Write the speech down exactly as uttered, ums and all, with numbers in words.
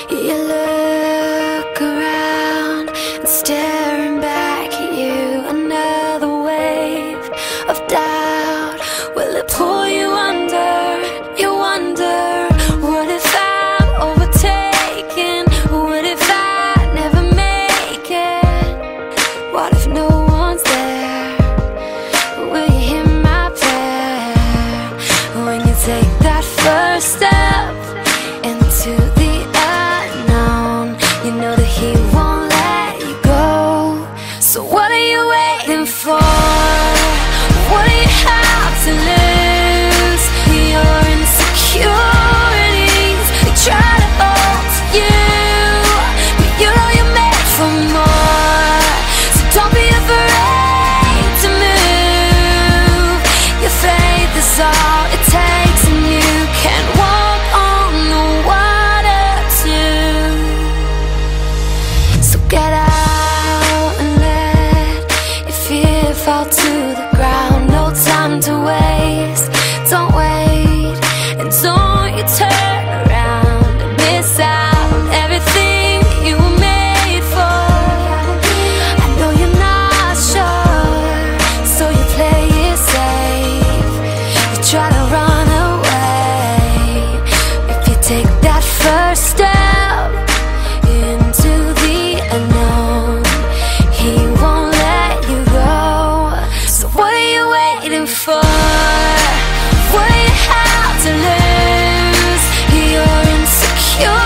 You look around and staring back at you. Another wave of doubt. Will it pull you under? You wonder, what if I'm overtaken? What if I never make it? What if no one's there? Will you hear my prayer? When you take that first step into the unknown, you know that he won't let you go. So what are you waiting for? What do you have to lose? Your insecurities, they try to hold you, but you know you're made for more. So don't be afraid to move. Your faith is all it takes, and you can walk on the water too. So get out and let your fear fall to the ground. No time to waste, don't wait, and don't you turn around and miss out on everything you were made for. I know you're not sure, so you play it safe. You try to run away. If you take that first step into the unknown, he won't let you go. So what are you waiting for? What do you have to lose? You're insecure.